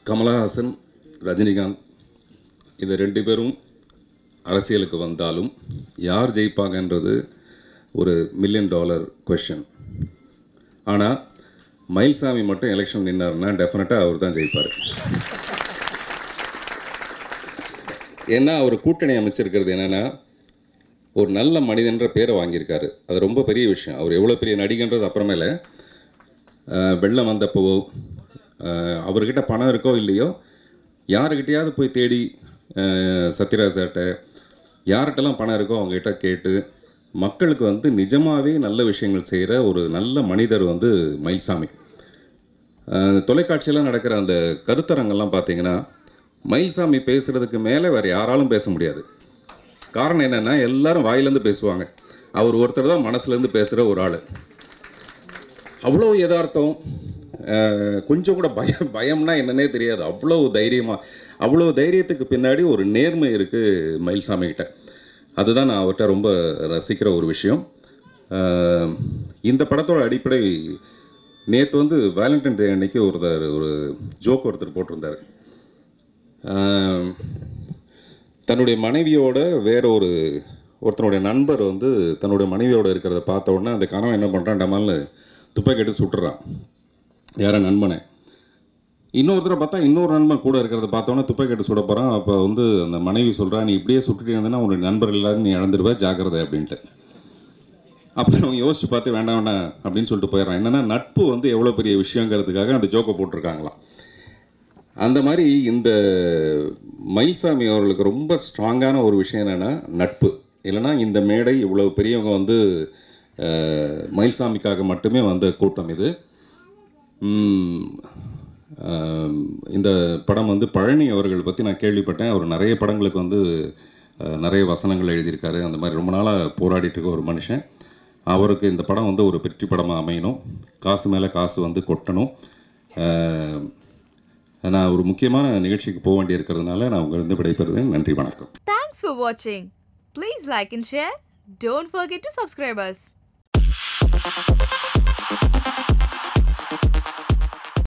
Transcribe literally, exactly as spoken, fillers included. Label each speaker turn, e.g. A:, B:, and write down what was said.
A: கமலஹாசன், ரஜினிகாந்த் இந்த ரெண்டு பேரும் அரசியலுக்கு வந்தாலும் யார் ஜெயிப்பாங்கன்றது ஒரு மில்லியன் டாலர் கொஷின். ஆனால் மயில்சாமி மட்டும் எலெக்ஷன் நின்னார்னா டெஃபினட்டாக அவர் தான் ஜெயிப்பார். ஏன்னா அவர் கூட்டணி அமைச்சிருக்கிறது என்னென்னா, ஒரு நல்ல மனிதன்ற பேரை வாங்கியிருக்காரு. அது ரொம்ப பெரிய விஷயம். அவர் எவ்வளோ பெரிய நடிகன்றது அப்புறமேல வெள்ளம் வந்தப்போவோ அவர்கிட்ட பணம் இருக்கோ இல்லையோ யாருக்கிட்டையாவது போய் தேடி சத்யராஜாட்ட யார்கிட்டலாம் பணம் இருக்கோ அவங்ககிட்ட கேட்டு மக்களுக்கு வந்து நிஜமாகவே நல்ல விஷயங்கள் செய்கிற ஒரு நல்ல மனிதர் வந்து மயில்சாமி. தொலைக்காட்சியெல்லாம் நடக்கிற அந்த கருத்தரங்கெல்லாம் பார்த்தீங்கன்னா மயில்சாமி பேசுகிறதுக்கு மேலே வேறு யாராலும் பேச முடியாது. காரணம் என்னென்னா எல்லாரும் வாயிலேருந்து பேசுவாங்க. அவர் ஒருத்தர் தான் மனசுலேருந்து பேசுகிற ஒரு ஆள். அவ்வளோ யதார்த்தம், கொஞ்சம் கூட பயம் பயம்னா என்னன்னே தெரியாது. அவ்வளோ தைரியமாக, அவ்வளோ தைரியத்துக்கு பின்னாடி ஒரு நேர்மை இருக்குது மயில்சாமிகிட்ட. அதுதான் நான் அவர்கிட்ட ரொம்ப ரசிக்கிற ஒரு விஷயம். இந்த படத்தோட அடிப்படை நேற்று வந்து வேலண்டைன் டே அன்னைக்கு ஒருத்தர் ஒரு ஜோக் ஒருத்தர் போட்டிருந்தார். தன்னுடைய மனைவியோட வேற ஒரு ஒருத்தனுடைய நண்பர் வந்து தன்னுடைய மனைவியோடு இருக்கிறத பார்த்த உடனே அந்த கணவன் என்ன பண்ணுறான், டமால்னு துப்பாக்கி எடுத்து சுட்டுறான் யார நண்பனை. இன்னொருத்தரை பார்த்தா இன்னொரு நண்பன் கூட இருக்கிறத பார்த்தோன்னே துப்பாக்கி எடுத்து சுட போகிறான். அப்போ வந்து அந்த மனைவி சொல்கிறா, நீ இப்படியே சுட்டுட்டு இருந்தேன்னா உன்னுடைய நண்பர் எல்லாரும் நீ இழந்துடுவ, ஜாக்கிரதை அப்படின்ட்டு. அப்புறம் அவங்க யோசிச்சு பார்த்து வேண்டாம் வேண்டாம் அப்படின்னு சொல்லிட்டு போயிடறான். என்னென்னா நட்பு வந்து எவ்வளோ பெரிய விஷயங்கிறதுக்காக அந்த ஜோக்கை போட்டிருக்காங்களாம். அந்த மாதிரி இந்த மயில்சாமி அவர்களுக்கு ரொம்ப ஸ்ட்ராங்கான ஒரு விஷயம் என்னென்னா நட்பு. இல்லைனா இந்த மேடை இவ்வளோ பெரியவங்க வந்து மயில்சாமிக்காக மட்டுமே வந்த கூட்டம் இது. இந்த படம் வந்து பழனி அவர்கள் பற்றி நான் கேள்விப்பட்டேன். அவர் நிறைய படங்களுக்கு வந்து நிறைய வசனங்கள் எழுதியிருக்காரு. அந்த மாதிரி ரொம்ப நாளாக போராடிட்டு இருக்க ஒரு மனுஷன். அவருக்கு இந்த படம் வந்து ஒரு வெற்றி படமாக அமையணும், காசு மேலே காசு வந்து கொட்டணும். நான் ஒரு முக்கியமான நிகழ்ச்சிக்கு போக வேண்டி இருக்கிறதுனால நான் உங்களிருந்து விடைபெறுகிறேன். நன்றி, வணக்கம்.
B: Thanks for watching. Please like and share. Don't forget to subscribe us.